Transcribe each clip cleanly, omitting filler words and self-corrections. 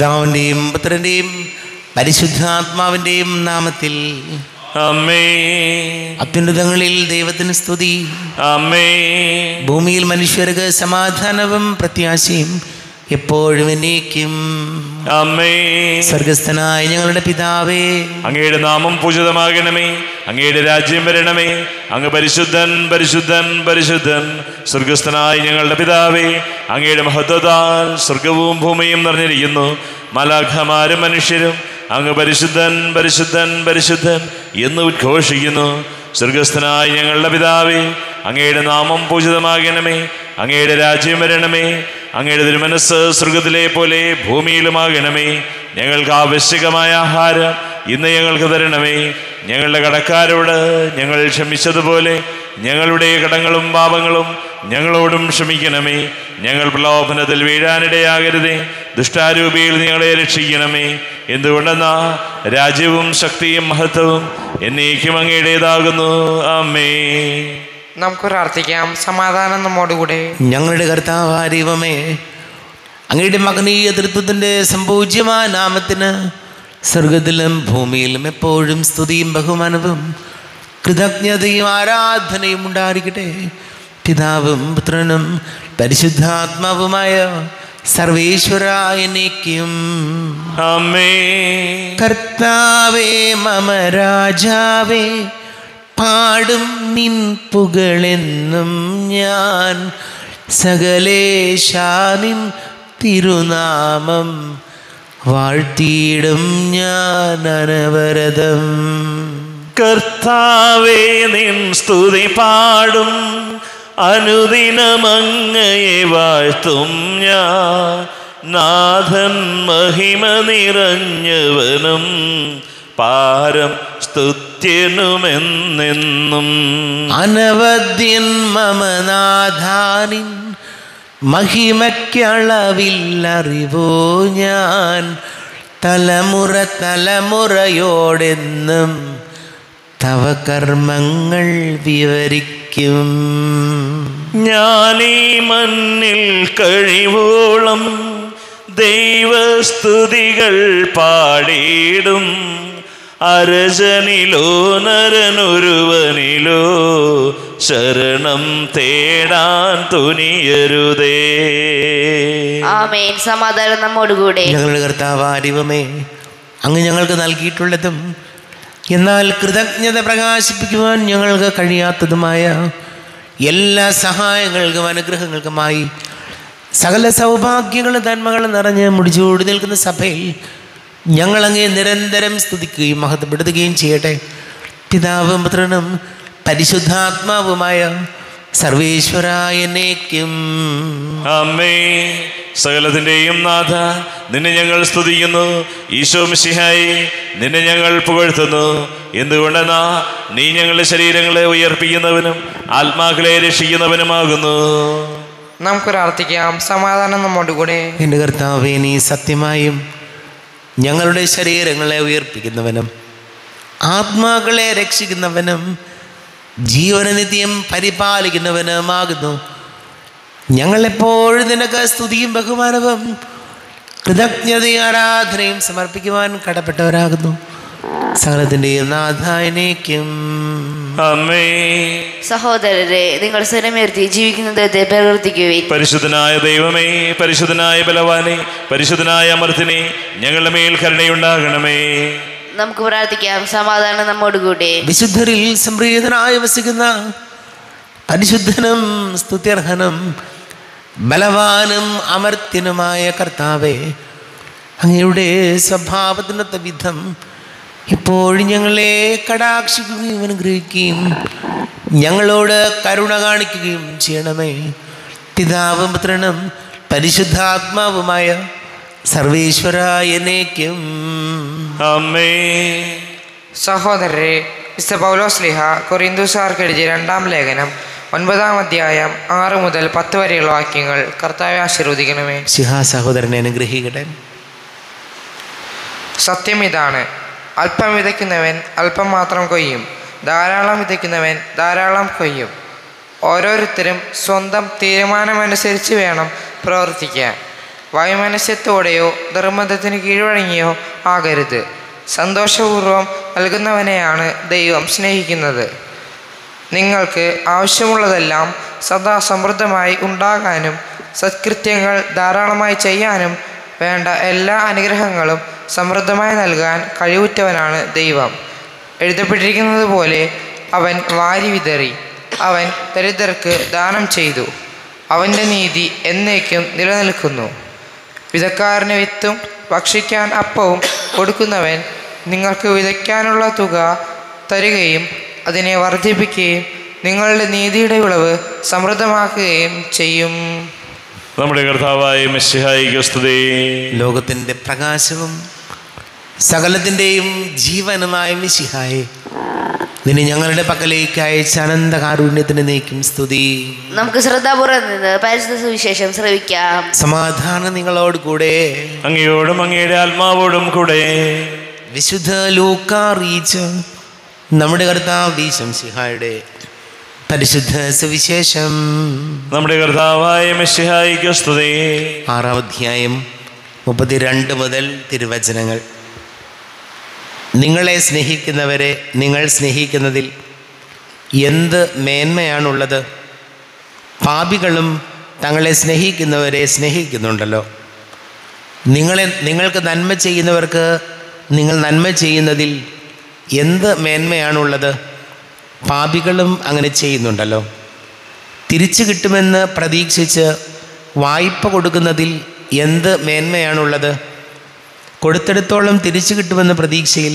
പിതാവിൻ്റെയും പുത്രൻ്റെയും പരിശുദ്ധാത്മാവിൻ്റെയും നാമത്തിൽ ആമേൻ. അത്യുന്നതങ്ങളിൽ ദൈവത്തിന് സ്തുതി. ആമേൻ. ഭൂമിയിൽ മനുഷ്യർക്ക് സമാധാനവും പ്രത്യാശയും എപ്പോഴും എന്നേക്കും. ആമേൻ. സ്വർഗസ്ഥനായ ഞങ്ങളുടെ പിതാവേ, അങ്ങയുടെ നാമം പൂജിതമാകണമേ. അങ്ങയുടെ രാജ്യം വരണമേ. അങ്ങ് പരിശുദ്ധൻ പരിശുദ്ധൻ പരിശുദ്ധൻ. സ്വർഗസ്ഥനായ ഞങ്ങളുടെ പിതാവേ, അങ്ങയുടെ മഹത്വത്താൽ സ്വർഗവും ഭൂമിയും നിറഞ്ഞിരിക്കുന്നു. മാലാഖമാരും മനുഷ്യരും അങ്ങ് പരിശുദ്ധൻ പരിശുദ്ധൻ പരിശുദ്ധൻ എന്ന് ഉദ്ഘോഷിക്കുന്നു. സ്വർഗസ്ഥനായ ഞങ്ങളുടെ പിതാവേ, അങ്ങയുടെ നാമം പൂജിതമാകണമേ. അങ്ങയുടെ രാജ്യം വരണമേ. അങ്ങയുടെ തിരുമനസ്സ് സ്വർഗത്തിലെ പോലെ ഭൂമിയിലുമാകണമേ. ഞങ്ങൾക്ക് ആവശ്യകമായ ആഹാരം ഇന്ന് ഞങ്ങൾക്ക് തരണമേ. ഞങ്ങളുടെ കടക്കാരോട് ഞങ്ങൾ ക്ഷമിച്ചതുപോലെ ഞങ്ങളുടെ കടങ്ങളും പാപങ്ങളും ഞങ്ങളോടും ക്ഷമിക്കണമേ. ഞങ്ങൾ പ്രലോഭനത്തിൽ വീഴാനിടയാകരുതേ. ദുഷ്ടാരൂപിയിൽ ഞങ്ങളെ രക്ഷിക്കണമേ. എന്തുകൊണ്ടെന്നാ രാജ്യവും ശക്തിയും മഹത്വവും എന്നേക്കും അങ്ങയുടേതാകുന്നു. ആമേൻ. നമുക്ക് പ്രാർത്ഥിക്കാം. സമാധാനം നമ്മോടുകൂടെ. ഞങ്ങളുടെ കർത്താവായ ദൈവമേ, അങ്ങയുടെ മകനീയ തൃത്വത്തിൻ്റെ സംപൂജ്യമായ നാമത്തിന് സ്വർഗത്തിലും ഭൂമിയിലും എപ്പോഴും സ്തുതിയും ബഹുമാനവും കൃതജ്ഞതയും ആരാധനയും ഉണ്ടായിരിക്കട്ടെ. പിതാവും പുത്രനും പരിശുദ്ധാത്മാവുമായ സർവേശ്വരായ എന്നേക്കും. ആമേൻ. കർത്താവേ മമ രാജാവേ, പാടും നിൻ പുകളെന്നും ഞാൻ. സകലേശാനിൻ തിരുനാമം വാഴ്ത്തിയിടും ഞാൻ അനവരതം. കർത്താവേ നിൻ സ്തുതി പാടും, അനുദിനമങ്ങയെ വാഴ്ത്തും ഞാൻ. നാഥൻ മഹിമ നിറഞ്ഞവനും പാരം സ്തുത്യനുമെന്നെന്നും. അനവദ്യൻ മമനാഥാനിൻ മഹിമയ്ക്കളവില്ലറിവോ ഞാൻ. തലമുറ തലമുറയോടെന്നും തവ കർമ്മങ്ങൾ വിവരിക്കും. ഞാനീ മണ്ണിൽ കഴിവോളം ദൈവസ്തുതികൾ പാടിയിടും. അരജനിലോ നരനൊരുവനിലോ ശരണം തേടാൻ തുനിയരുതേ. ആമേൻ. സമാധാനം നമ്മോടുകൂടെ. ഞങ്ങളുടെ കർത്താവായ ദൈവമേ, അങ്ങ് ഞങ്ങൾക്ക് നൽകിയിട്ടുള്ളതും എന്നാൽ കൃതജ്ഞത പ്രകാശിപ്പിക്കുവാൻ ഞങ്ങൾക്ക് കഴിയാത്തതുമായ എല്ലാ സഹായങ്ങൾക്കും അനുഗ്രഹങ്ങൾക്കുമായി സകല സൗഭാഗ്യങ്ങളും നന്മകളും നിറഞ്ഞ് മുടിച്ചൂടി നിൽക്കുന്ന സഭയിൽ ഞങ്ങളങ്ങേ നിരന്തരം സ്തുതിക്കുകയും മഹത്വപ്പെടുത്തുകയും ചെയ്യട്ടെ. പിതാവും പുത്രനും പരിശുദ്ധാത്മാവുമായ സർവേശ്വരായ എന്നേക്കും. ആമേൻ. സകലത്തിൻ്റെയും നാഥ, നിന്നെ ഞങ്ങൾ സ്തുതിക്കുന്നു. ഈശോ മിശിഹായേ, നിന്നെ ഞങ്ങൾ പുകഴ്ത്തുന്നു. എന്തുകൊണ്ടെന്നാ നീ ഞങ്ങളുടെ ശരീരങ്ങളെ ഉയർപ്പിക്കുന്നവനും ആത്മാക്കളെ രക്ഷിക്കുന്നവനുമാകുന്നു. നമുക്ക് പ്രാർത്ഥിക്കാം. സമാധാനം നമ്മോടുകൂടെ. എൻ്റെ കർത്താവേ, നീ സത്യമായും ഞങ്ങളുടെ ശരീരങ്ങളെ ഉയർപ്പിക്കുന്നവനും ആത്മാക്കളെ രക്ഷിക്കുന്നവനും ജീവനനിത്യം പരിപാലിക്കുന്നവനുമാകുന്നു. ഞങ്ങളെപ്പോഴും നിനക്ക് സ്തുതിയും ബഹുമാനവും കൃതജ്ഞതയും ആരാധനയും സമർപ്പിക്കുവാൻ കടപ്പെട്ടവരാകുന്നു. സകലത്തിൻ്റെയും നാഥായനേക്കും. ആമേൻ. സഹോദരരെ, നിങ്ങൾ സ്വരമേർത്തി ജീവിക്കുന്നത് പ്രവർത്തിക്കുവിൻ. പരിശുദ്ധനായ ദൈവമേ, പരിശുദ്ധനായ ബലവാനെ, പരിശുദ്ധനായ അമർത്തിനെ, ഞങ്ങളുടെ മേൽ കരുണയുണ്ടാകണമേ. നമുക്ക് പ്രാർത്ഥിക്കാം. സമാധാനം നമ്മോടുകൂടെ. വിശുദ്ധരിൽ സംപ്രീതനായി വസിക്കുന്ന പരിശുദ്ധനും സ്തുത്യർഹനും ബലവാനും അമർത്യനുമായ കർത്താവേ, അങ്ങയുടെ സ്വഭാവത്തിനൊത്ത വിധം ഇപ്പോഴും ഞങ്ങളെ കടാക്ഷിക്കുകയും അനുഗ്രഹിക്കുകയും ഞങ്ങളോട് കരുണ കാണിക്കുകയും ചെയ്യണമേ. പിതാവും പുത്രനും പരിശുദ്ധാത്മാവുമായ സർവേശ്വരായ എന്നേക്കും. ആമേൻ. സഹോദരരെ, വിശുദ്ധ പൗലോസ്ലീഹ കൊരിന്ത്യക്കാർക്ക് എഴുതിയ 2-ാം ലേഖനം 9-ാം അധ്യായം 6 മുതൽ 10 വരെയുള്ള വാക്യങ്ങൾ കർത്താവെ ആശീർവദിക്കണമേ. ശിഹാ സഹോദരനെ അനുഗ്രഹിക്കട്ടെ. സത്യം ഇതാണ്, അല്പം വിതയ്ക്കുന്നവൻ അല്പം മാത്രം കൊയ്യും, ധാരാളം വിതയ്ക്കുന്നവൻ ധാരാളം കൊയ്യും. ഓരോരുത്തരും സ്വന്തം തീരുമാനമനുസരിച്ച് വേണം പ്രവർത്തിക്കാൻ. വൈമനസ്യത്തോടെയോ നിർബന്ധത്തിന് കീഴ്വഴങ്ങിയോ ആകരുത്. സന്തോഷപൂർവം നൽകുന്നവനെയാണ് ദൈവം സ്നേഹിക്കുന്നത്. നിങ്ങൾക്ക് ആവശ്യമുള്ളതെല്ലാം സദാ സമൃദ്ധമായി ഉണ്ടാകാനും സത്കൃത്യങ്ങൾ ധാരാളമായി ചെയ്യാനും വേണ്ട എല്ലാ അനുഗ്രഹങ്ങളും സമൃദ്ധമായി നൽകാൻ കഴിവുറ്റവനാണ് ദൈവം. എഴുതപ്പെട്ടിരിക്കുന്നത് പോലെ അവൻ വാരി വിതറി, അവൻ ദരിദ്രർക്ക് ദാനം ചെയ്തു. അവൻ്റെ നീതി എന്നേക്കും നിലനിൽക്കുന്നു. വിതക്കാരന് വിത്തും ഭക്ഷിക്കാൻ അപ്പവും കൊടുക്കുന്നവൻ നിങ്ങൾക്ക് വിതയ്ക്കാനുള്ള തുക തരികയും അതിനെ വർദ്ധിപ്പിക്കുകയും നിങ്ങളുടെ നീതിയുടെ വിളവ് സമൃദ്ധമാക്കുകയും ചെയ്യും. നമ്മുടെ കർത്താവായ മിശിഹായിക്ക് സ്തുതി. ലോകത്തിൻ്റെ പ്രകാശവും സകലത്തിൻ്റെയും ജീവനുമായ മിശിഹായെ, നിന്നെ ഞങ്ങളുടെ പക്കലേക്ക് അയച്ച അനന്ത കാരുണ്യത്തിന് നീക്കും സ്തുതി. നമുക്ക് ശ്രദ്ധാപൂർവ്വം നിന്ന് പരിശുദ്ധ സുവിശേഷം ശ്രവിക്കാം. സമാധാനം നിങ്ങളോട് കൂടെ. അങ്ങയോടും അങ്ങയുടെ ആത്മാവോടും കൂടെ. വിശുദ്ധ ലൂക്കാ അറിയിച്ച നമ്മുടെ കർത്താവ് മിശിഹായുടെ പരിശുദ്ധ സുവിശേഷം. നമ്മുടെ കർത്താവായ മിശിഹായിക്ക് സ്തുതി. 6-ാം അധ്യായം 32 മുതൽ തിരുവചനങ്ങൾ. നിങ്ങളെ സ്നേഹിക്കുന്നവരെ നിങ്ങൾ സ്നേഹിക്കുന്നതിൽ എന്ത് മേന്മയാണുള്ളത്? പാപികളും തങ്ങളെ സ്നേഹിക്കുന്നവരെ സ്നേഹിക്കുന്നുണ്ടല്ലോ. നിങ്ങൾക്ക് നന്മ ചെയ്യുന്നവർക്ക് നിങ്ങൾ നന്മ ചെയ്യുന്നതിൽ എന്ത് മേന്മയാണുള്ളത്? പാപികളും അങ്ങനെ ചെയ്യുന്നുണ്ടല്ലോ. തിരിച്ചു കിട്ടുമെന്ന് പ്രതീക്ഷിച്ച് വായ്പ കൊടുക്കുന്നതിൽ എന്ത് മേന്മയാണുള്ളത്? കൊടുത്തെടുത്തോളം തിരിച്ചു കിട്ടുമെന്ന പ്രതീക്ഷയിൽ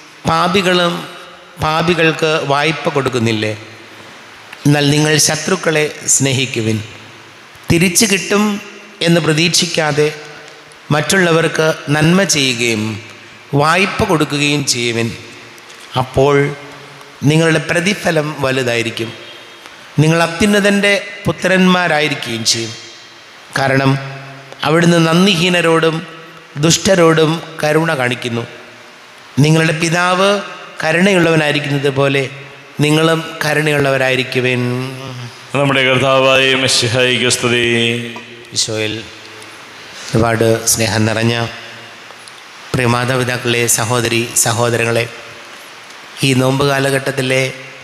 പാപികൾക്ക് വായ്പ കൊടുക്കുന്നില്ലേ? എന്നാൽ നിങ്ങൾ ശത്രുക്കളെ സ്നേഹിക്കുവിൻ. തിരിച്ചു കിട്ടും എന്ന് പ്രതീക്ഷിക്കാതെ മറ്റുള്ളവർക്ക് നന്മ ചെയ്യുകയും വായ്പ കൊടുക്കുകയും ചെയ്യുവിൻ. അപ്പോൾ നിങ്ങളുടെ പ്രതിഫലം വലുതായിരിക്കും. നിങ്ങൾ അത്യുന്നതൻ്റെ പുത്രന്മാരായിരിക്കുകയും ചെയ്യും. കാരണം അവിടുന്ന് നന്ദിഹീനരോടും ദുഷ്ടരോടും കരുണ കാണിക്കുന്നു. നിങ്ങളുടെ പിതാവ് കരുണയുള്ളവനായിരിക്കുന്നത് പോലെ നിങ്ങളും കരുണയുള്ളവരായിരിക്കുവിൻ. നമ്മുടെ കർത്താവായ മിശിഹായിക്ക് സ്തുതി. ഈശോയിൽ ഒരുപാട് സ്നേഹം നിറഞ്ഞ പ്രിയ മാതാപിതാക്കളെ, സഹോദരി സഹോദരങ്ങളെ, ഈ നോമ്പ് കാലഘട്ടത്തിലെ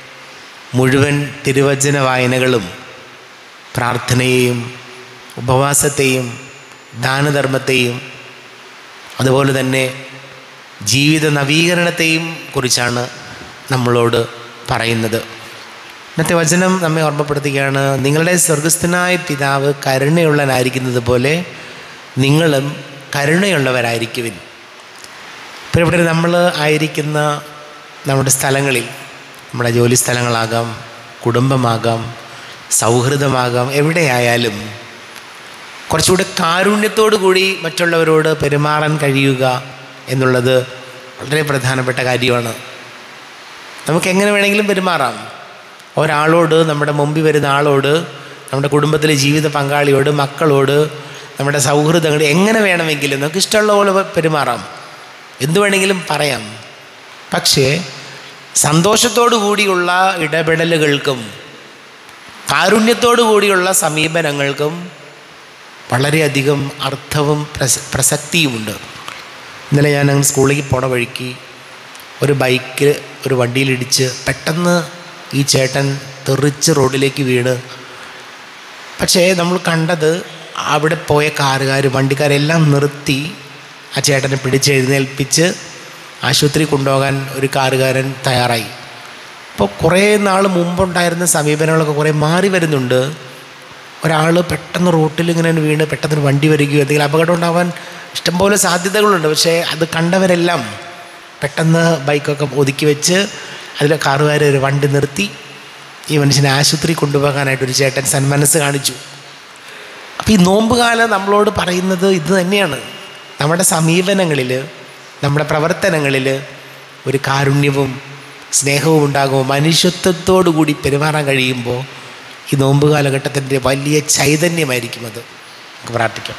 മുഴുവൻ തിരുവചന വായനകളും പ്രാർത്ഥനയെയും ഉപവാസത്തെയും ദാനധർമ്മത്തെയും അതുപോലെ തന്നെ ജീവിത നവീകരണത്തെയും കുറിച്ചാണ് നമ്മളോട് പറയുന്നത്. ഇന്നത്തെ വചനം നമ്മെ ഓർമ്മപ്പെടുത്തുകയാണ്, നിങ്ങളുടെ സ്വർഗസ്ഥനായ പിതാവ് കരുണയുള്ളവനായിരിക്കുന്നത് പോലെ നിങ്ങളും കരുണയുള്ളവരായിരിക്കുവിൻ. ഇപ്പോൾ ഇവിടെ നമ്മൾ ആയിരിക്കുന്ന നമ്മുടെ സ്ഥലങ്ങളിൽ, നമ്മുടെ ജോലി സ്ഥലങ്ങളാകാം, കുടുംബമാകാം, സൗഹൃദമാകാം, എവിടെയായാലും കുറച്ചുകൂടെ കാരുണ്യത്തോടു കൂടി മറ്റുള്ളവരോട് പെരുമാറാൻ കഴിയുക എന്നുള്ളത് വളരെ പ്രധാനപ്പെട്ട കാര്യമാണ്. നമുക്ക് എങ്ങനെ വേണമെങ്കിലും പെരുമാറാം. ഒരാളോട്, നമ്മുടെ മുമ്പിൽ വരുന്ന ആളോട്, നമ്മുടെ കുടുംബത്തിലെ ജീവിത പങ്കാളിയോട്, മക്കളോട്, നമ്മുടെ സൗഹൃദങ്ങൾ എങ്ങനെ വേണമെങ്കിലും നമുക്ക് ഇഷ്ടമുള്ള പോലെ പെരുമാറാം, എന്തു വേണമെങ്കിലും പറയാം. പക്ഷേ സന്തോഷത്തോടു കൂടിയുള്ള ഇടപെടലുകൾക്കും കാരുണ്യത്തോടു കൂടിയുള്ള സമീപനങ്ങൾക്കും വളരെയധികം അർത്ഥവും പ്രസക്തിയുമുണ്ട്. ഇന്നലെ ഞാൻ അങ്ങ് സ്കൂളിലേക്ക് പോണ വഴിക്ക് ഒരു ബൈക്ക് ഒരു വണ്ടിയിലിടിച്ച് പെട്ടെന്ന് ഈ ചേട്ടൻ തെറിച്ച് റോഡിലേക്ക് വീണ്. പക്ഷേ നമ്മൾ കണ്ടത് അവിടെ പോയ വണ്ടിക്കാരെല്ലാം നിർത്തി ആ ചേട്ടനെ പിടിച്ചെഴുന്നേൽപ്പിച്ച് ആശുപത്രി കൊണ്ടുപോകാൻ ഒരു കാറുകാരൻ തയ്യാറായി. അപ്പോൾ കുറേ നാൾ മുമ്പുണ്ടായിരുന്ന സമീപനങ്ങളൊക്കെ കുറേ മാറി വരുന്നുണ്ട്. ഒരാൾ പെട്ടെന്ന് റോട്ടിൽ ഇങ്ങനെ വീണ് പെട്ടെന്ന് വണ്ടി വരികയോ എന്തെങ്കിലും അപകടം ഉണ്ടാവാൻ ഇഷ്ടംപോലെ സാധ്യതകളുണ്ട്. പക്ഷേ അത് കണ്ടവരെല്ലാം പെട്ടെന്ന് ബൈക്കൊക്കെ ഒതുക്കി വെച്ച് അതിൽ കാറുകാർ ഒരു വണ്ടി നിർത്തി ഈ മനുഷ്യനെ ആശുപത്രി കൊണ്ടുപോകാനായിട്ടൊരു ചേട്ടൻ സന്മനസ് കാണിച്ചു. അപ്പോൾ ഈ നോമ്പുകാലം നമ്മളോട് പറയുന്നത് ഇത് തന്നെയാണ്. നമ്മുടെ സമീപനങ്ങളിൽ, നമ്മുടെ പ്രവർത്തനങ്ങളിൽ ഒരു കാരുണ്യവും സ്നേഹവും ഉണ്ടാകുമ്പോൾ, മനുഷ്യത്വത്തോടു കൂടി പെരുമാറാൻ കഴിയുമ്പോൾ ഈ നോമ്പ് കാലഘട്ടത്തിൻ്റെ വലിയ ചൈതന്യമായിരിക്കും അത്. നമുക്ക് പ്രാർത്ഥിക്കാം.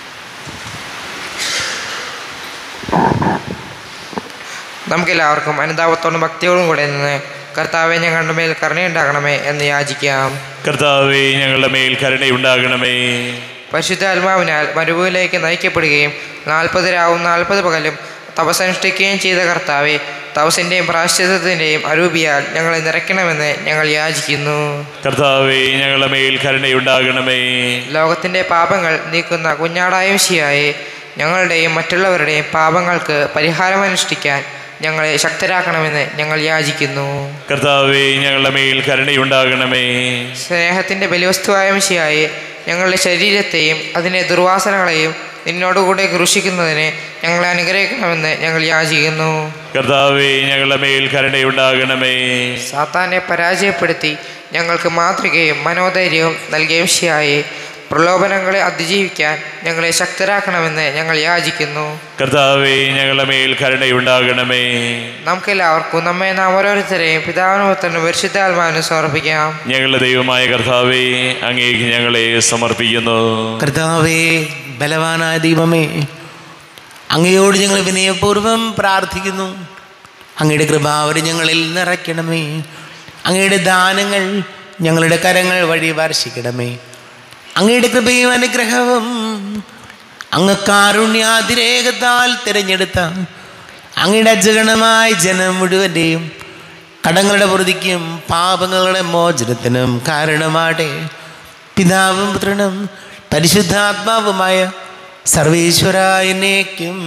നമുക്കെല്ലാവർക്കും അനുതാപത്തോടും ഭക്തിയോടും കൂടെ നിന്ന് കർത്താവെ ഞങ്ങളുടെ മേൽ കരുണയുണ്ടാകണമേ എന്ന് യാചിക്കാം. കർത്താവേ ഞങ്ങളുടെ മേൽ കരുണയുണ്ടാകണമേ. പരിശുദ്ധാത്മാവിനാൽ മരുഭൂമിയിലേക്ക് നയിക്കപ്പെടുകയും 40 രാവും 40 പകലും തപസ്സനുഷ്ഠിക്കുകയും ചെയ്ത കർത്താവെ, തപസ്സിൻ്റെയും പ്രായശ്ചിത്തത്തിൻ്റെയും അരൂപിയാൽ ഞങ്ങളെ നിറയ്ക്കണമെന്ന് ഞങ്ങൾ യാചിക്കുന്നു. കർത്താവേ, ഞങ്ങളുടെ മേൽ കരുണയുണ്ടാകണമേ. ലോകത്തിൻ്റെ പാപങ്ങൾ നീക്കുന്ന കുഞ്ഞാടായ മിശിഹായെ, ഞങ്ങളുടെയും മറ്റുള്ളവരുടെയും പാപങ്ങൾക്ക് പരിഹാരമനുഷ്ഠിക്കാൻ ഞങ്ങളെ ശക്തരാക്കണമെന്ന് ഞങ്ങൾ യാചിക്കുന്നു. കർത്താവേ, ഞങ്ങളുടെ മേൽ കരുണയുണ്ടാകണമേ. സ്നേഹത്തിൻ്റെ ബലിവസ്തുവായ മിശിഹായെ, ഞങ്ങളുടെ ശരീരത്തെയും അതിൻ്റെ ദുർവാസനകളെയും നിന്നോടുകൂടെ ക്രൂശിക്കുന്നതിന് ഞങ്ങളെ അനുഗ്രഹിക്കണമെന്ന് ഞങ്ങൾ യാചിക്കുന്നു. കർത്താവേ, ഞങ്ങളുടെ മേൽ കരുണയുണ്ടാകണമേ. സാത്താനെ പരാജയപ്പെടുത്തി ഞങ്ങൾക്ക് മാതൃകയും മനോധൈര്യവും നൽകിയ മിശിഹായെ, പ്രലോഭനങ്ങളെ അതിജീവിക്കാൻ ഞങ്ങളെ ശക്തരാക്കണമെന്ന് ഞങ്ങൾ യാചിക്കുന്നു. കർത്താവേ, ഞങ്ങളുടെ മേൽ കരുണയുണ്ടാകണമേ. നമുക്കെല്ലാവർക്കും നാം ഓരോരുത്തരെയും പിതാവിനും പുത്രനും പരിശുദ്ധാത്മാവിനും സമർപ്പിക്കാം. ഞങ്ങളുടെ ദൈവമായ കർത്താവേ, അങ്ങേക്ക് ഞങ്ങളെ സമർപ്പിക്കുന്നു. കർത്താവേ, ബലവാനായ ദൈവമേ, അങ്ങയോട് ഞങ്ങൾ വിനയപൂർവ്വം പ്രാർത്ഥിക്കുന്നു. അങ്ങയുടെ കൃപാവരം ഞങ്ങളിൽ നിറയ്ക്കണമേ. അങ്ങയുടെ ദാനങ്ങൾ ഞങ്ങളുടെ കരങ്ങൾ വഴി വർഷിക്കണമേ. അങ്ങയുടെ കൃപയും അനുഗ്രഹവും അങ്ങ് കാരുണ്യാതിരേകത്താൽ തിരഞ്ഞെടുത്ത അങ്ങയുടെ അജഗണമായ ജനം മുഴുവൻ്റെയും കടങ്ങളുടെ പൊറുതിക്കും പാപങ്ങളുടെ മോചനത്തിനും കാരണമാട്ടെ. പിതാവും പുത്രനും പരിശുദ്ധാത്മാവുമായ സർവേശ്വരായ എന്നേക്കും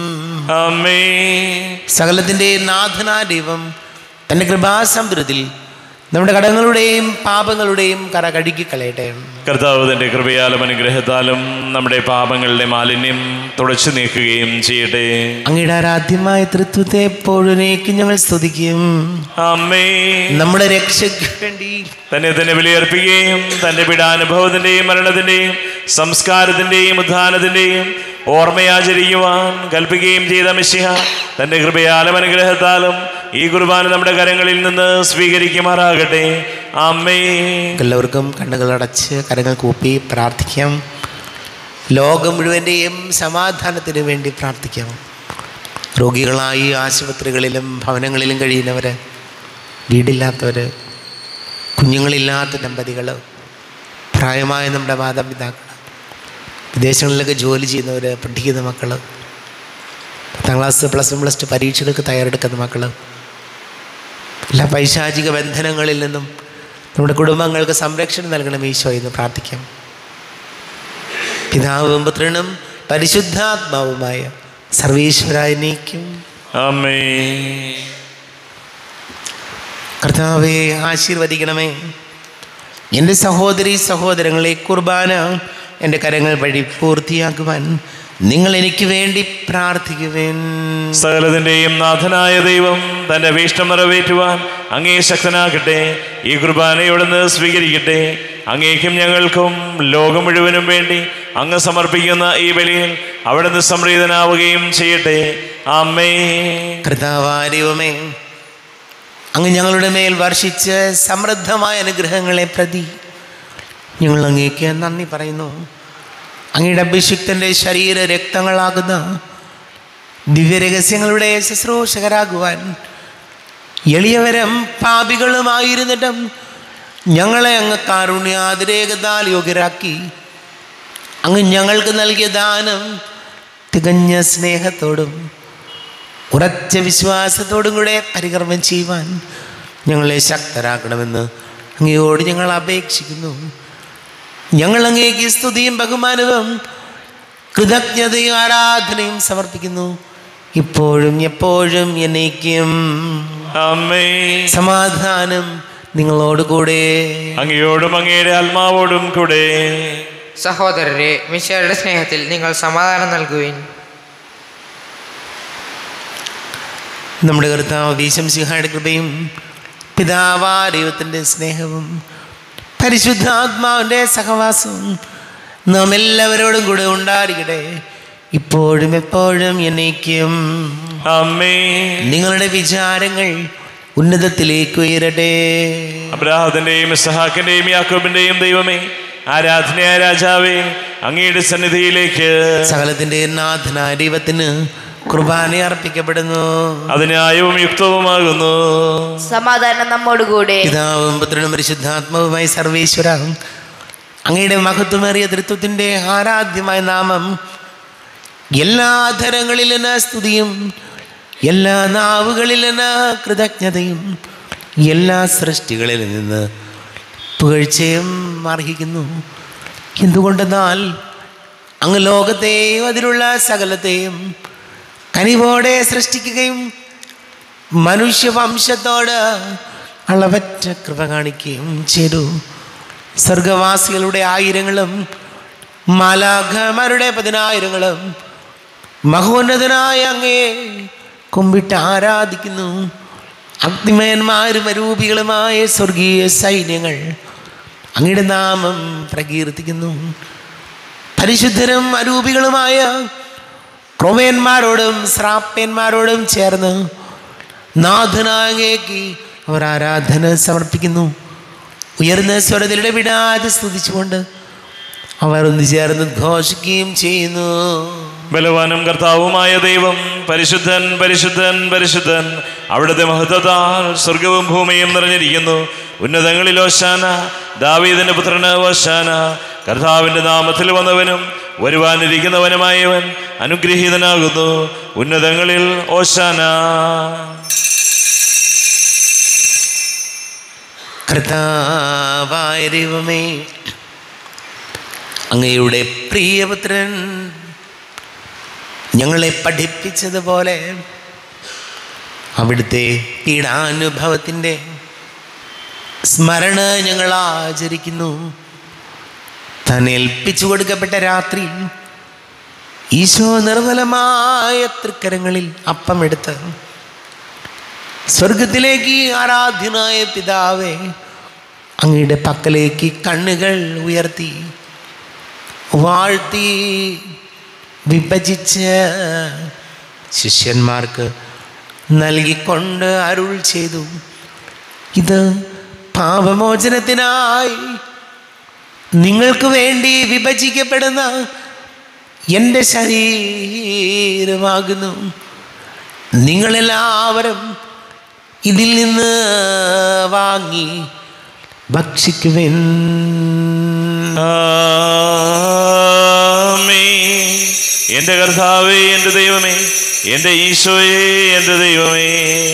ആമേൻ. സകലത്തിൻ്റെ നാഥനായ ദൈവം തൻ്റെ കൃപാസമുദ്രത്തിൽ നമ്മുടെ കടങ്ങളുടെയും പാപങ്ങളുടെയും കറ കഴുകിക്കളയട്ടെ. കർത്താവ് തൻ്റെ കൃപയാലും അനുഗ്രഹത്താലും നമ്മുടെ പാപങ്ങളുടെ മാലിന്യം തുടച്ചു നീക്കുകയും ചെയ്യട്ടെ. അങ്ങയുടെ ആരാധ്യമായ തൃത്വത്തെ എപ്പോഴേക്കും ഞങ്ങൾ സ്തുതിക്കും. ആമേൻ. നമ്മുടെ രക്ഷയ്ക്ക് വേണ്ടി തന്നെ ബലിയർപ്പിക്കുകയും തൻ്റെ പീഡാനുഭവത്തിൻ്റെയും മരണത്തിൻ്റെയും സംസ്കാരത്തിൻ്റെയും ഉത്ഥാനത്തിൻ്റെയും ഓർമ്മയാചരിക്കുവാൻ കൽപ്പിക്കുകയും ചെയ്ത മിശിഹ തൻ്റെ കൃപയാലും അനുഗ്രഹത്താലും ഈ കുർബാന നമ്മുടെ കരങ്ങളിൽ നിന്ന് സ്വീകരിക്കുമാറാകട്ടെ. ആമേൻ. എല്ലാവർക്കും കണ്ണുകൾ അടച്ച് കരങ്ങൾ കൂപ്പി പ്രാർത്ഥിക്കാം. ലോകം മുഴുവൻ്റെയും സമാധാനത്തിന് വേണ്ടി പ്രാർത്ഥിക്കാം. രോഗികളായി ആശുപത്രികളിലും ഭവനങ്ങളിലും കഴിയുന്നവർ, വീടില്ലാത്തവർ, കുഞ്ഞുങ്ങളില്ലാത്ത ദമ്പതികൾ, പ്രായമായ നമ്മുടെ മാതാപിതാക്കൾ, വിദേശങ്ങളിലൊക്കെ ജോലി ചെയ്യുന്നവർ, പഠിക്കുന്ന മക്കൾ, 10ാം ക്ലാസ് +1 +2 പരീക്ഷകൾക്ക് തയ്യാറെടുക്കുന്ന മക്കൾ, എല്ലാ പൈശാചിക ബന്ധനങ്ങളിൽ നിന്നും നമ്മുടെ കുടുംബങ്ങൾക്ക് സംരക്ഷണം നൽകണം ഈശോ എന്ന് പ്രാർത്ഥിക്കാം. പിതാവും പുത്രനും പരിശുദ്ധാത്മാവുമായ സർവേശ്വരായ എന്നേക്കും ആമേൻ. കർത്താവേ, ആശീർവദിക്കണമേ. എൻ്റെ സഹോദരീ സഹോദരങ്ങളെ, കുർബാന എൻ്റെ കരങ്ങൾ വഴി പൂർത്തിയാക്കുവാൻ നിങ്ങൾ എനിക്ക് വേണ്ടി പ്രാർത്ഥിക്കുവേൻ. സകലത്തിൻ്റെയും നാഥനായ ദൈവം തൻ്റെ അഭീഷ്ടം നിറവേറ്റുവാൻ അങ്ങേ ശക്തനാകട്ടെ. ഈ കുർബാനയോടൊന്ന് സ്വീകരിക്കട്ടെ. അങ്ങേക്കും ഞങ്ങൾക്കും ലോകം മുഴുവനും വേണ്ടി അങ്ങ് സമർപ്പിക്കുന്ന ഈ ബലിയിൽ അവിടുന്ന് സംപ്രീതനാവുകയും ചെയ്യട്ടെ. ആമേൻ. കർത്താവായ ദൈവമേ, അങ്ങ് ഞങ്ങളുടെ മേൽ വർഷിച്ച് സമൃദ്ധമായ അനുഗ്രഹങ്ങളെ പ്രതി ഞങ്ങൾ അങ്ങേക്ക് നന്ദി പറയുന്നു. അങ്ങയുടെ അഭിഷിക്തൻ്റെ ശരീര രക്തങ്ങളാകുന്ന ദിവ്യരഹസ്യങ്ങളുടെ ശുശ്രൂഷകരാകുവാൻ എളിയവരും പാപികളുമായിരുന്നിട്ടും ഞങ്ങളെ അങ്ങ് കാരുണ്യാതിരേകത്താൽ യോഗ്യരാക്കി. അങ്ങ് ഞങ്ങൾക്ക് നൽകിയ ദാനം തികഞ്ഞ സ്നേഹത്തോടും ഉറച്ച വിശ്വാസത്തോടും കൂടെ പരികർമ്മം ചെയ്യുവാൻ ഞങ്ങളെ ശക്തരാക്കണമെന്ന് അങ്ങയോട് ഞങ്ങൾ അപേക്ഷിക്കുന്നു. ഞങ്ങൾ അങ്ങേക്ക് സ്തുതിയും ബഹുമാനവും കൃതജ്ഞതയും ആരാധനയും സമർപ്പിക്കുന്നു, ഇപ്പോഴും എപ്പോഴും എന്നേക്കും. ആമേൻ. സമാധാനം നിങ്ങളോട് കൂടെ. അങ്ങയോടും അങ്ങയുടെ ആത്മാവോടും കൂടെ. സഹോദരരെ, മിശിഹായുടെ സ്നേഹത്തിൽ നിങ്ങൾ സമാധാനം നൽകുവിൻ. നമ്മുടെ കർത്താവ് ഈശോമിശിഹായുടെ കൃപയും പിതാവായ ദൈവത്തിൻ്റെ സ്നേഹവും പരിശുദ്ധാത്മാവിൻ്റെ സഹവാസവും നാം എല്ലാവരോടും കൂടെ ഉണ്ടായിരിക്കട്ടെ, ഇപ്പോഴും എപ്പോഴും എന്നേക്കും. ആമേൻ. നിങ്ങളുടെ വിചാരങ്ങൾ ഉന്നതത്തിലേക്ക് ഉയരട്ടെ. അബ്രാഹത്തിൻ്റെയും ഇസ്ഹാക്കിൻ്റെയും യാക്കോബിൻ്റെയും ദൈവമേ, ആരാധനയായ രാജാവേ, അങ്ങയുടെ സന്നിധിയിലേക്ക് സകലത്തിൻ്റെ നാഥനായ ദൈവത്തിന് കുർബാന അർപ്പിക്കപ്പെടുന്നു. അത് ന്യായവും യുക്തവുമാകുന്നു. സമാധാനം നമ്മോടുകൂടെ. പിതാവും പുത്രനും പരിശുദ്ധാത്മാവുമായി സർവേശ്വര അങ്ങയുടെ മഹത്വമേറിയ തൃത്വത്തിൻ്റെ ആരാധ്യമായ നാമം എല്ലാ ധരങ്ങളിലെന്ന സ്തുതിയും, എല്ലാ നാവുകളിലെന്ന കൃതജ്ഞതയും, എല്ലാ സൃഷ്ടികളിൽ നിന്ന് പുകഴ്ചയും അർഹിക്കുന്നു. എന്തുകൊണ്ടെന്നാൽ അങ്ങ് ലോകത്തെയും അതിലുള്ള സകലത്തെയും കനിവോടെ സൃഷ്ടിക്കുകയും മനുഷ്യവംശത്തോട് അളവറ്റ കൃപ കാണിക്കുകയും ചെയ്തു. സ്വർഗവാസികളുടെ ആയിരങ്ങളും മാലാഖമാരുടെ 10,000ങ്ങളും മഹോന്നതനായ അങ്ങയെ കുമ്പിട്ട് ആരാധിക്കുന്നു. അഗ്നിമയന്മാരും അരൂപികളുമായ സ്വർഗീയ സൈന്യങ്ങൾ അങ്ങയുടെ നാമം പ്രകീർത്തിക്കുന്നു. പരിശുദ്ധരും അരൂപികളുമായ ക്രോവേന്മാരോടും ശ്രാപ്യന്മാരോടും ചേർന്ന് നാഥനായ അങ്ങേക്ക് അവർ ആരാധന സമർപ്പിക്കുന്നു. ഉയർന്ന സ്വരത്തിൽ ഇടവിടാതെ സ്തുതിച്ചുകൊണ്ട് അവർ ഒന്ന് ചേർന്ന് ഘോഷിക്കുകയും ചെയ്യുന്നു. ബലവാനും കർത്താവുമായ ദൈവം പരിശുദ്ധൻ, പരിശുദ്ധൻ, പരിശുദ്ധൻ. അവിടുത്തെ മഹത്വത്താൽ സ്വർഗവും ഭൂമിയും നിറഞ്ഞിരിക്കുന്നു. ഉന്നതങ്ങളിൽ ഓശാന, ദാവീദിന്റെ പുത്രന് ഓശാന. കർത്താവിൻ്റെ നാമത്തിൽ വന്നവനും വരുവാനിരിക്കുന്നവനുമായവൻ അനുഗ്രഹീതനാകുന്നു. ഉന്നതങ്ങളിൽ ഓശാന. കർത്താവായ ദൈവമേ, അങ്ങയുടെ പ്രിയപുത്രൻ ഞങ്ങളെ പഠിപ്പിച്ചതുപോലെ അവിടുത്തെ പീഡാനുഭവത്തിൻ്റെ സ്മരണ ഞങ്ങൾ ആചരിക്കുന്നു. താൻ ഏൽപ്പിച്ചു കൊടുക്കപ്പെട്ട രാത്രി ഈശോ നിർമ്മലമായ തൃക്കരങ്ങളിൽ അപ്പമെടുത്ത് സ്വർഗത്തിലേക്ക് ആരാധ്യനായ പിതാവേ, അങ്ങയുടെ പക്കലേക്ക് കണ്ണുകൾ ഉയർത്തി വാഴ്ത്തി വിഭജിച്ച് ശിഷ്യന്മാർക്ക് നൽകിക്കൊണ്ട് അരുൾ ചെയ്തു, ഇത് പാപമോചനത്തിനായി നിങ്ങൾക്ക് വേണ്ടി വിഭജിക്കപ്പെടുന്ന എൻ്റെ ശരീരമാകുന്നു. നിങ്ങളെല്ലാവരും ഇതിൽ നിന്ന് വാങ്ങി ഭക്ഷിക്കുവിൻ. എൻ്റെ കർത്താവേ, എൻ്റെ ദൈവമേ, എൻ്റെ ഈശോയേ, എൻ്റെ ദൈവമേ.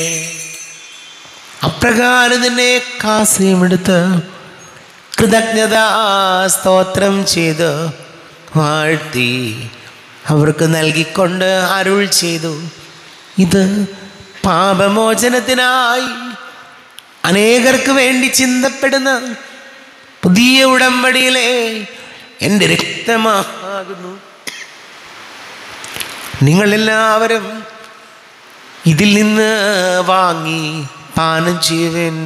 അപ്രകാരം തന്നെ കാസയുമെടുത്ത് കൃതജ്ഞതാ സ്തോത്രം ചെയ്ത് വാഴ്ത്തി അവർക്ക് നൽകിക്കൊണ്ട് അരുൾ ചെയ്തു, ഇത് പാപമോചനത്തിനായി അനേകർക്ക് വേണ്ടി ചിന്തപ്പെടുന്ന പുതിയ ഉടമ്പടിയിലെ എൻ്റെ രക്തമാകുന്നു. നിങ്ങളെല്ലാവരും ഇതിൽ നിന്ന് വാങ്ങി പാനം ചെയ്യുവൻ.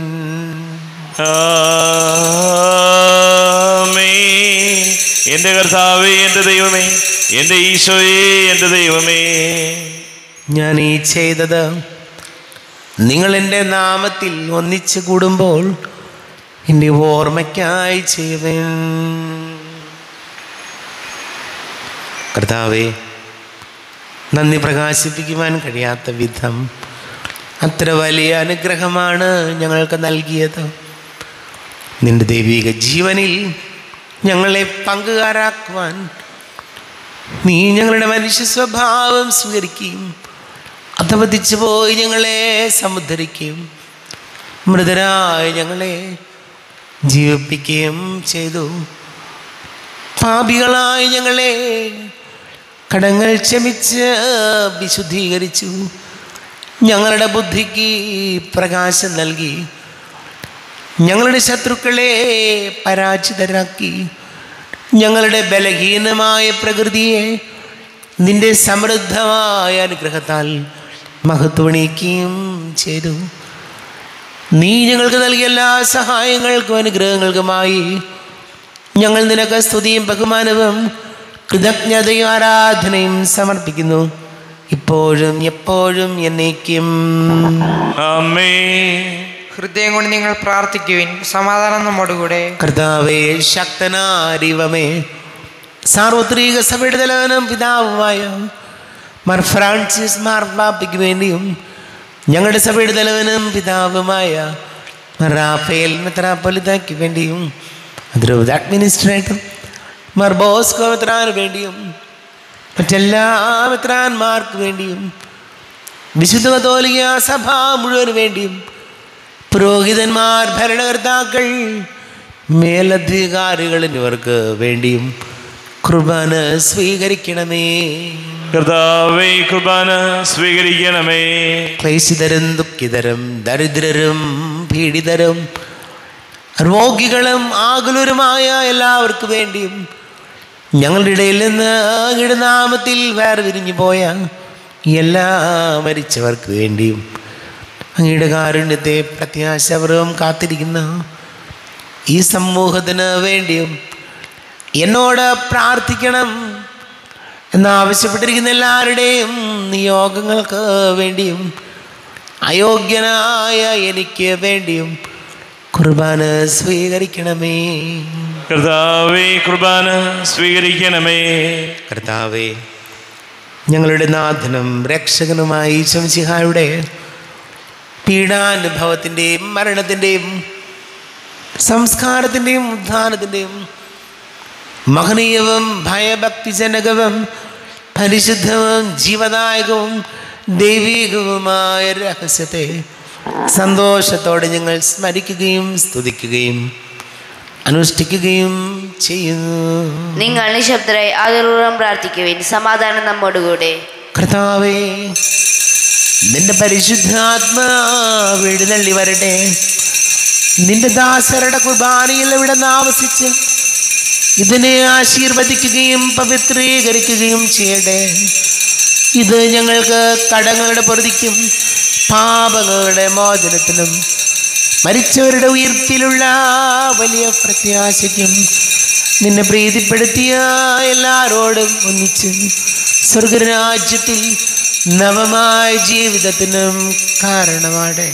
എൻ്റെ കർത്താവേ, എൻ്റെ ദൈവമേ, എൻ്റെ ഈശോയേ, എൻ്റെ ദൈവമേ. ഞാൻ ഈ ചെയ്തത് നിങ്ങൾ എൻ്റെ നാമത്തിൽ ഒന്നിച്ചു കൂടുമ്പോൾ എൻ്റെ ഓർമ്മയ്ക്കായി ചെയ്യുവൻ. കർത്താവേ, നന്ദി പ്രകാശിപ്പിക്കുവാൻ കഴിയാത്ത വിധം അത്ര വലിയ അനുഗ്രഹമാണ് ഞങ്ങൾക്ക് നൽകിയത്. നിന്റെ ദൈവിക ജീവനിൽ ഞങ്ങളെ പങ്കുകാരാക്കുവാൻ നീ ഞങ്ങളുടെ മനുഷ്യ സ്വഭാവം സ്വീകരിക്കുകയും അധപതിച്ചു പോയി ഞങ്ങളെ സമുദ്ധരിക്കുകയും മൃതരായി ഞങ്ങളെ ജീവിപ്പിക്കുകയും ചെയ്തു. പാപികളായി ഞങ്ങളെ കടങ്ങൾ ക്ഷമിച്ച് വിശുദ്ധീകരിച്ചു. ഞങ്ങളുടെ ബുദ്ധിക്ക് പ്രകാശം നൽകി ഞങ്ങളുടെ ശത്രുക്കളെ പരാജിതരാക്കി. ഞങ്ങളുടെ ബലഹീനമായ പ്രകൃതിയെ നിന്റെ സമൃദ്ധമായ അനുഗ്രഹത്താൽ മഹത്വണിക്കുകയും ചെയ്തു. നീ ഞങ്ങൾക്ക് നൽകിയ എല്ലാ സഹായങ്ങൾക്കും അനുഗ്രഹങ്ങൾക്കുമായി ഞങ്ങൾ നിനക്ക് സ്തുതിയും ബഹുമാനവും കൃതജ്ഞതയും ആരാധനയും സമർപ്പിക്കുന്നു, ഇപ്പോഴും എപ്പോഴും എന്നേക്കും. ആമേൻ. ഹൃദയം കൊണ്ട് നിങ്ങൾ പ്രാർത്ഥിക്കുവിൻ. സമാധാനം നമ്മോടുകൂടെ. കർത്താവേ, ശക്തനാരിവമേ, സാർവത്രിക സഭയുടെ തലവനും പിതാവുമായ മാർ ഫ്രാൻസിസ് മാർപ്പാപ്പയ്ക്ക് വേണ്ടിയും ഞങ്ങളുടെ സഭയുടെ തലവനും പിതാവുമായ റാഫേൽ മെത്രാപ്പൊലീത്തായ്ക്ക് വേണ്ടിയും അതിരൂപത അഡ്മിനിസ്ട്രേറ്റർ മാർ ബോസ്കോ മെത്രാന് വേണ്ടിയും മറ്റെല്ലാ മെത്രാന്മാർക്ക് വേണ്ടിയും വിശുദ്ധ കത്തോലിക്ക സഭ മുഴുവന് വേണ്ടിയും പുരോഹിതന്മാർ, ഭരണകർത്താക്കൾ, മേലധികാരികൾ എന്നിവർക്ക് വേണ്ടിയും കുർബാന സ്വീകരിക്കണമേ. കർത്താവേ, കുർബാന സ്വീകരിക്കണമേ. ക്ലേശിതരും ദുഃഖിതരും ദരിദ്രരും പീഡിതരും രോഗികളും ആകുലരുമായ എല്ലാവർക്കും വേണ്ടിയും ഞങ്ങളുടെ ഇടയിൽ നിന്ന് അങ്ങയുടെ നാമത്തിൽ വേർപിരിഞ്ഞു പോയ എല്ലാ മരിച്ചവർക്ക് വേണ്ടിയും അങ്ങയുടെ കാരുണ്യത്തെ പ്രത്യാശപൂർവം കാത്തിരിക്കുന്ന ഈ സമൂഹത്തിന് വേണ്ടിയും എന്നോട് പ്രാർത്ഥിക്കണം എന്നാവശ്യപ്പെട്ടിരിക്കുന്ന എല്ലാവരുടെയും നിയോഗങ്ങൾക്ക് വേണ്ടിയും അയോഗ്യനായ എനിക്ക് വേണ്ടിയും കുർബാന സ്വീകരിക്കണമേ. കർത്താവേ, കുർബാന സ്വീകരിക്കണമേ. കർത്താവേ, ഞങ്ങളുടെ നാഥനും രക്ഷകനുമായി ശംസിഹായുടെ പീഡാനുഭവത്തിൻ്റെയും മരണത്തിൻ്റെയും സംസ്കാരത്തിൻ്റെയും ഉദ്ധാനത്തിൻ്റെയും മഹനീയവും ഭയഭക്തിജനകവും പരിശുദ്ധവും ജീവദായകവും ദൈവികവുമായ രഹസ്യത്തെ സന്തോഷത്തോടെ ഞങ്ങൾ സ്മരിക്കുകയും സ്തുതിക്കുകയും അനുഷ്ഠിക്കുകയും ചെയ്യുന്നു. നിങ്ങൾ നിശബ്ദരായി ആദരപൂർവ്വം പ്രാർത്ഥിക്കുവിൻ. സമാധാനം നമ്മോടുകൂടെ. കർത്താവേ, നിന്റെ പരിശുദ്ധാത്മാവ് എഴുന്നള്ളി വരട്ടെ. നിന്റെ ദാസരുടെ കുർബാനയിൽ ഇവിടെ ആവസിച്ച് ഇതിനെ ആശീർവദിക്കുകയും പവിത്രീകരിക്കുകയും ചെയ്യട്ടെ. ഇത് ഞങ്ങൾക്ക് കടങ്ങളുടെ പൊറുതിക്കും പാപങ്ങളുടെ മോചനത്തിനും മരിച്ചവരുടെ ഉയർപ്പിലുള്ള വലിയ പ്രത്യാശയ്ക്കും നിന്നെ പ്രീതിപ്പെടുത്തിയ എല്ലാവരോടും ഒന്നിച്ച് സ്വർഗരാജ്യത്തിൽ നവമായ ജീവിതത്തിനും കാരണമാടെ.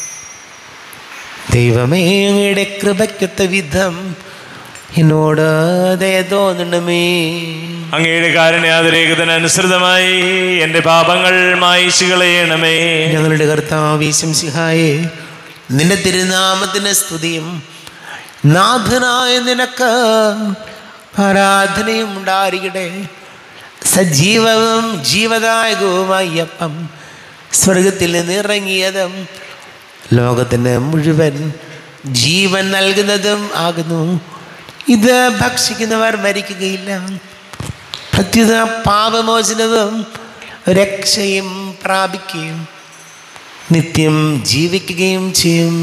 ദൈവമേ, അങ്ങയുടെ കൃപയ്ക്കൊത്ത വിധം എന്നോട് ദയ തോന്നണമേ. അങ്ങയുടെ കാരുണ്യാതിരേകത്തിനനുസൃതമായി എൻ്റെ പാപങ്ങൾ മായിച്ചു കളയണമേ. ഞങ്ങളുടെ കർത്താവേ ശംസിഹായേ, നിന്റെ തിരുനാമത്തിന് സ്തുതിയും നാഥനായ നിനക്ക് ആരാധനയും ഉണ്ടായിരിക്കട്ടെ. സജീവവും ജീവദായകവുമായി അപ്പം സ്വർഗത്തിൽ നിന്നിറങ്ങിയതും ലോകത്തിന് മുഴുവൻ ജീവൻ നൽകുന്നതും ആകുന്നു. ഇത് ഭക്ഷിക്കുന്നവർ മരിക്കുകയില്ല, പ്രത്യുത പാപമോചനവും രക്ഷയും പ്രാപിക്കുകയും നിത്യം ജീവിക്കുകയും ചെയ്യും.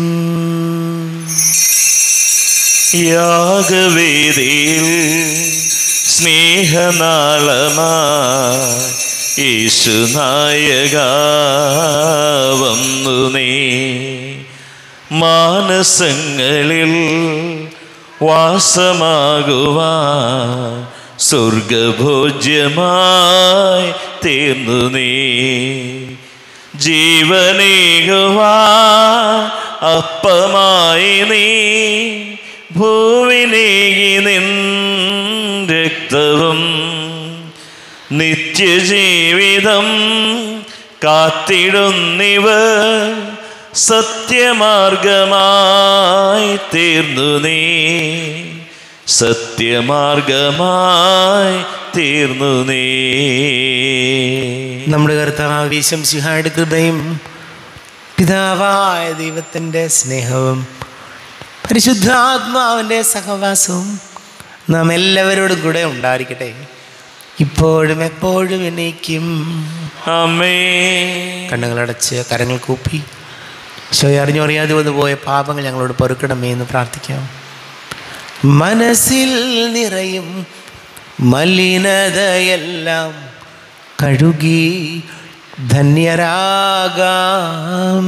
യാഗവേദിയിൽ സ്നേഹനാളമായി യേശുനായക വന്നു നീ മാനസങ്ങളിൽ വാസമാകുവാൻ സ്വർഗഭോജ്യമായി തീർന്നു നീ ജീവനേകുവാൻ അപ്പമായി നീ ഭൂവിനേകി നിൻ രക്തവും നിത്യജീവിതം കാത്തിടുന്നിവർ സത്യമാർഗമായി തീർന്നു നീ സത്യമാർഗമായി തീർന്നു നീ. നമ്മുടെ കർത്താവ് ശംസിഹായുടെ കൃപയും പിതാവായ ദൈവത്തിൻ്റെ സ്നേഹവും പരിശുദ്ധാത്മാവിൻ്റെ സഹവാസവും നാം എല്ലാവരോടും കൂടെ ഉണ്ടായിരിക്കട്ടെ, ഇപ്പോഴും എപ്പോഴും എന്നേക്കും. ആമേൻ. കണ്ണുകളടച്ച് കരങ്ങൾ കൂപ്പി ഈശോയെ അറിഞ്ഞോ അറിയാതെ വന്നു പോയ പാപങ്ങൾ ഞങ്ങളോട് പൊറുക്കണമേ എന്ന് പ്രാർത്ഥിക്കാം. മനസ്സിൽ നിറയും മലിനതയെല്ലാം കഴുകി ധന്യരാകാം.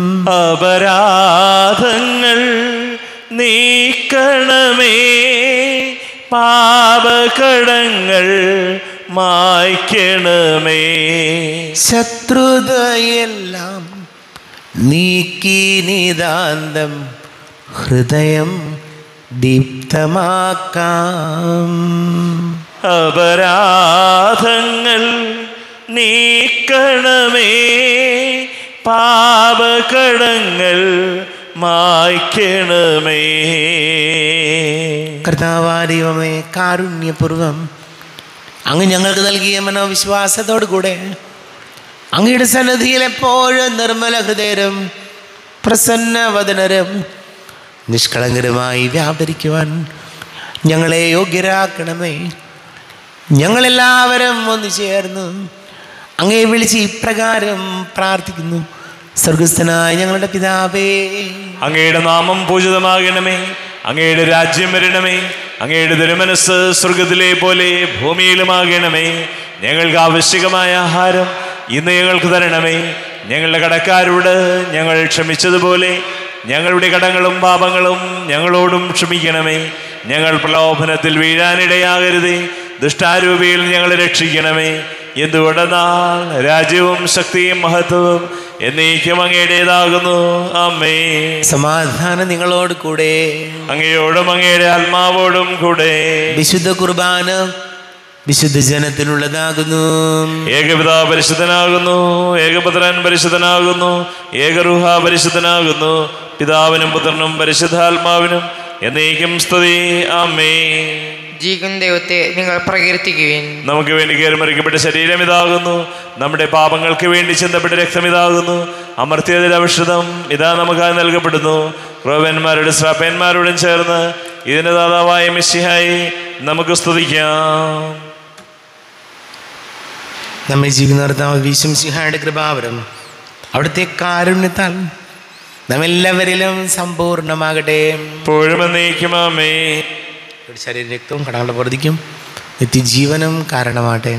അപരാധങ്ങൾ നീക്കണമേ, പാപകടങ്ങൾ മായ്ക്കണമേ, ശത്രുതയെല്ലാം നീക്കി നിതാന്തം ഹൃദയം ദീപ്തമാക്കാം. അപരാധങ്ങൾ നീക്കണമേ, പാപകടങ്ങൾ മായ്ക്കണമേ. കർത്താവാരിവമേ കാരുണ്യപൂർവം അങ്ങ് ഞങ്ങൾക്ക് നൽകിയ മനോവിശ്വാസത്തോടു കൂടെ അങ്ങയുടെ സന്നിധിയിൽ എപ്പോഴും നിർമ്മല ഹൃദയരും പ്രസന്നവദനരും നിഷ്കളങ്കരുമായി വ്യാപരിക്കുവാൻ ഞങ്ങളെ യോഗ്യരാക്കണമേ. ഞങ്ങളെല്ലാവരും ഒന്ന് ചേർന്ന് അങ്ങയെ വിളിച്ച് ഇപ്രകാരം പ്രാർത്ഥിക്കുന്നു. സ്വർഗസ്ഥനായ ഞങ്ങളുടെ പിതാവേ, അങ്ങയുടെ നാമം പൂജിതമാകണമേ. അങ്ങയുടെ രാജ്യം വരണമേ. അങ്ങയുടെ തിരുമനസ് സ്വർഗത്തിലെ പോലെ ഭൂമിയിലുമാകണമേ. ഞങ്ങൾക്ക് ആവശ്യകമായ ആഹാരം ഇന്ന് ഞങ്ങൾക്ക് തരണമേ. ഞങ്ങളുടെ കടക്കാരോട് ഞങ്ങൾ ക്ഷമിച്ചതുപോലെ ഞങ്ങളുടെ കടങ്ങളും പാപങ്ങളും ഞങ്ങളോടും ക്ഷമിക്കണമേ. ഞങ്ങൾ പ്രലോഭനത്തിൽ വീഴാനിടയാകരുതേ. ദുഷ്ടാരൂപിയിൽ ഞങ്ങളെ രക്ഷിക്കണമേ. എന്തുകൊണ്ടെന്നാൽ രാജ്യവും ശക്തിയും മഹത്വവും എന്നേക്കും അങ്ങയുടേതാകുന്നു. ആമേൻ. സമാധാനം നിങ്ങളോട് കൂടെ. അങ്ങയോടും അങ്ങയുടെ ആത്മാവോടും കൂടെ. വിശുദ്ധ കുർബാന വിശുദ്ധ ജനത്തിനുള്ളതാകുന്നു. ഏകപിതാ പരിശുദ്ധനാകുന്നു, ഏകപുത്രൻ പരിശുദ്ധനാകുന്നു, ഏകരൂഹ പരിശുദ്ധനാകുന്നു. പിതാവിനും പുത്രനും പരിശുദ്ധാത്മാവിനും എന്നേക്കും സ്തുതി. ആമേൻ. ജീവിക്കുന്ന ദൈവത്തെ നിങ്ങൾ പ്രകീർത്തിക്കുവിൻ. നമുക്ക് വേണ്ടി കയറിമറിക്കപ്പെട്ട ശരീരം ഇതാകുന്നു. നമ്മുടെ പാപങ്ങൾക്ക് വേണ്ടി ചിന്തപ്പെട്ട രക്തം ഇതാകുന്നു. അമർത്യതയുടെ ഔഷധം ഇതാ നമുക്കായി നൽകപ്പെടുന്നു. ക്രോവന്മാരുടെ ശ്രാപ്പന്മാരോടും ചേർന്ന് ഇതിന്റെ ദാതാവായ മിശിഹായി നമുക്ക് സ്തുതിക്കാം. നമ്മെ ജീവിക്കുന്ന കർത്താവ് ഈശോമിശിഹായുടെ കൃപാവരം അവിടുത്തെ കാരുണ്യത്താൽ നമ്മെല്ലാവരിലും സമ്പൂർണ്ണമാകട്ടെ. എപ്പോഴും എന്നേക്കും ആമേൻ. ശരീര രക്തവും കടങ്ങളുടെ പൊറുതിക്കും നിത്യജീവനും കാരണമാട്ടെ.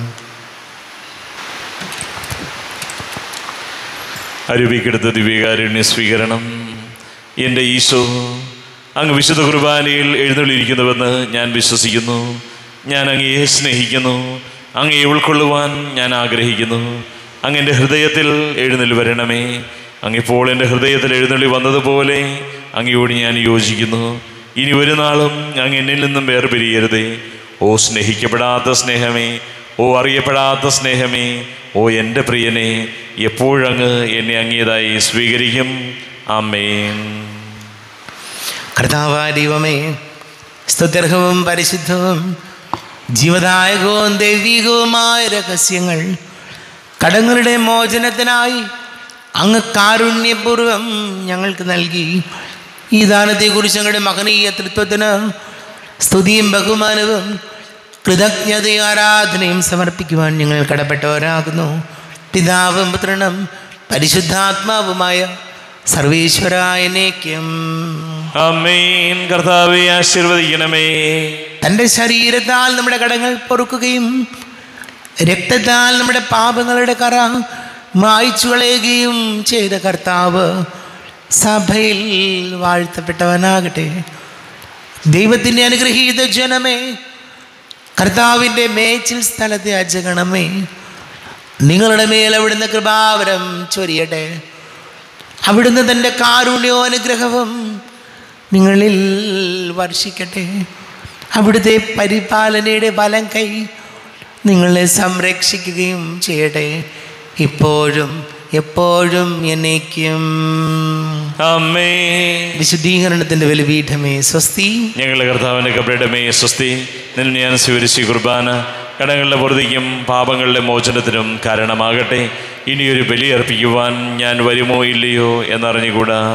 അരുവിക്കെടുത്ത ദിവ്യകാരുണ്യ സ്വീകരണം. എൻ്റെ ഈശോ അങ്ങ് വിശുദ്ധ കുർബാനയിൽ എഴുന്നള്ളിയിരിക്കുന്നുവെന്ന് ഞാൻ വിശ്വസിക്കുന്നു. ഞാൻ അങ്ങയെ സ്നേഹിക്കുന്നു. അങ്ങയെ ഉൾക്കൊള്ളുവാൻ ഞാൻ ആഗ്രഹിക്കുന്നു. അങ്ങ് എൻ്റെ ഹൃദയത്തിൽ എഴുന്നള്ളി വരണമേ. അങ്ങിപ്പോൾ എൻ്റെ ഹൃദയത്തിൽ എഴുന്നള്ളി വന്നതുപോലെ അങ്ങയോട് ഞാൻ യോജിക്കുന്നു. ഇനി ഒരു നാളും അങ്ങ് എന്നിൽ നിന്നും വേർപിരിയരുതേ. ഓ സ്നേഹിക്കപ്പെടാത്ത സ്നേഹമേ, ഓ അറിയപ്പെടാത്ത സ്നേഹമേ, ഓ എൻ്റെ പ്രിയനെ, എപ്പോഴങ്ങ് എന്നെ അങ്ങേതായി സ്വീകരിക്കും. ആമേൻ. കർത്താവായ ദൈവമേ, സ്തുത്യർഹവും പരിശുദ്ധവും ജീവദായകവും ദൈവികവുമായ രഹസ്യങ്ങൾ കടങ്ങളുടെ മോചനത്തിനായി അങ്ങ് കാരുണ്യപൂർവം ഞങ്ങൾക്ക് നൽകി. ഈ ദാനത്തെക്കുറിച്ച് ഞങ്ങളുടെ മഹനീയ തൃത്വത്തിന് സ്തുതിയും ബഹുമാനവും കൃതജ്ഞതയും ആരാധനയും സമർപ്പിക്കുവാൻ ഞങ്ങൾ കടപ്പെട്ടവരാകുന്നു. പിതാവും പുത്രനും പരിശുദ്ധാത്മാവുമായ സർവേശ്വരായ എന്നേക്കും ആമേൻ. കർത്താവേ ആശീർവദിക്കണമേ. തൻ്റെ ശരീരത്താൽ നമ്മുടെ കടങ്ങൾ പൊറുക്കുകയും രക്തത്താൽ നമ്മുടെ പാപങ്ങളുടെ കറ മായ്ച്ചു കളയുകയും ചെയ്ത കർത്താവ് സഭയിൽ വാഴ്ത്തപ്പെട്ടവനാകട്ടെ. ദൈവത്തിൻ്റെ അനുഗ്രഹീത ജനമേ, കർത്താവിൻ്റെ മേച്ചിൽ സ്ഥലത്തെ അജഗണമേ, നിങ്ങളുടെ മേൽ അവിടുന്ന് കൃപാവരം ചൊരിയട്ടെ. അവിടുന്ന് തൻ്റെ കാരുണ്യവും അനുഗ്രഹവും നിങ്ങളിൽ വർഷിക്കട്ടെ. അവിടുത്തെ പരിപാലനയുടെ വലം കൈ നിങ്ങളെ സംരക്ഷിക്കുകയും ചെയ്യട്ടെ, ഇപ്പോഴും എപ്പോഴും എന്നേക്കും. ആമേൻ. വിശുദ്ധീകരണത്തിൻ്റെ ബലിപീഠമേ സ്വസ്തി. ഞങ്ങളുടെ കർത്താവിൻ്റെ കബറിടമേ സ്വസ്തി. നിന്നെ ഞാൻ സ്വീകരിച്ച കുർബാന കടങ്ങളുടെ പൊറുതിക്കും പാപങ്ങളുടെ മോചനത്തിനും കാരണമാകട്ടെ. ഇനിയൊരു ബലി അർപ്പിക്കുവാൻ ഞാൻ വരുമോ ഇല്ലയോ എന്നറിഞ്ഞുകൂടാ.